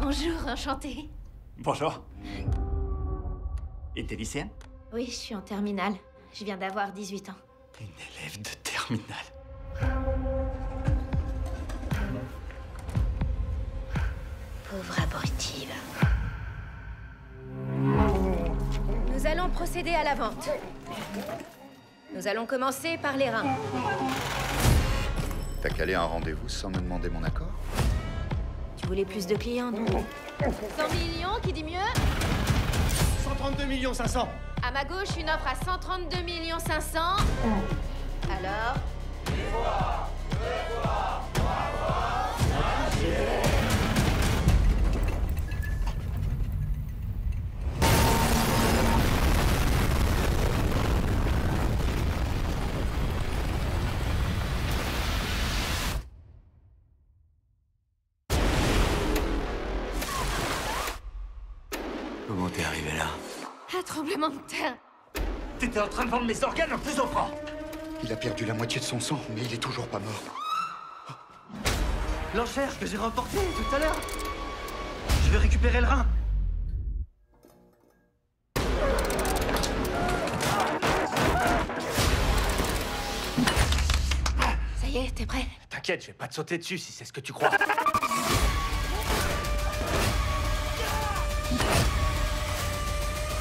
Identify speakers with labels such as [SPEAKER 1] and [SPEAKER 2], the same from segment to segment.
[SPEAKER 1] Bonjour, enchantée.
[SPEAKER 2] Bonjour. Et t'es lycéenne?
[SPEAKER 1] Oui, je suis en terminale. Je viens d'avoir 18 ans.
[SPEAKER 2] Une élève de terminale.
[SPEAKER 1] Pauvre abruti, va. Nous allons procéder à la vente. Nous allons commencer par les reins.
[SPEAKER 3] T'as calé un rendez-vous sans me demander mon accord?
[SPEAKER 1] Tu voulais plus de clients, non? 100 millions, qui dit mieux?
[SPEAKER 4] 132 500 000.
[SPEAKER 1] À ma gauche, une offre à 132 500 000. Alors?
[SPEAKER 2] Comment t'es arrivé là?
[SPEAKER 1] Un tremblement de terre.
[SPEAKER 2] T'étais en train de vendre mes organes en plus offrant.
[SPEAKER 3] Il a perdu la moitié de son sang, mais il est toujours pas mort.
[SPEAKER 4] L'enchère que j'ai remportée tout à l'heure. Je vais récupérer le rein.
[SPEAKER 1] Ça y est, t'es prêt?
[SPEAKER 2] T'inquiète, je vais pas te sauter dessus si c'est ce que tu crois.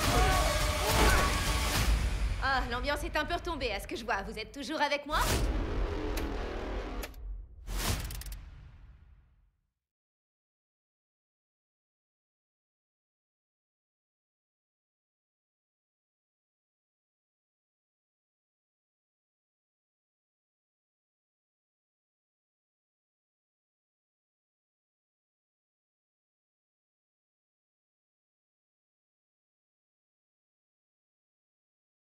[SPEAKER 1] Ah, l'ambiance est un peu retombée, à ce que je vois. Vous êtes toujours avec moi?